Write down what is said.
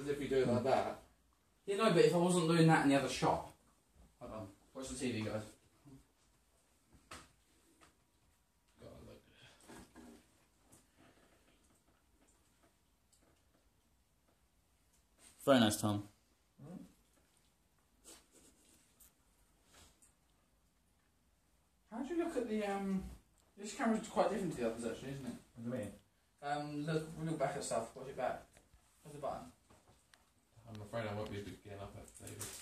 happens if you do it like that? Yeah, no, but if I wasn't doing that in the other shot... Hold on. Watch the TV, guys. God, look. Very nice, Tom. How do you look at the this camera's quite different to the others actually, isn't it? What do you mean? Look back at stuff. Watch it back. Where's the button? I'm afraid I won't be able to get up at David.